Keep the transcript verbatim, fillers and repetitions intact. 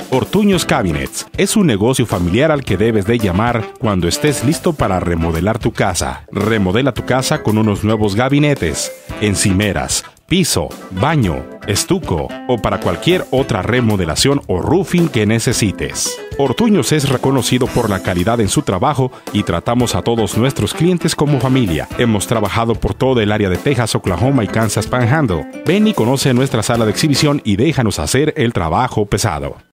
Ortuños Cabinets es un negocio familiar al que debes de llamar cuando estés listo para remodelar tu casa. Remodela tu casa con unos nuevos gabinetes, encimeras, piso, baño, estuco o para cualquier otra remodelación o roofing que necesites. Ortuños es reconocido por la calidad en su trabajo y tratamos a todos nuestros clientes como familia. Hemos trabajado por todo el área de Texas, Oklahoma y Kansas Panhandle. Ven y conoce nuestra sala de exhibición y déjanos hacer el trabajo pesado.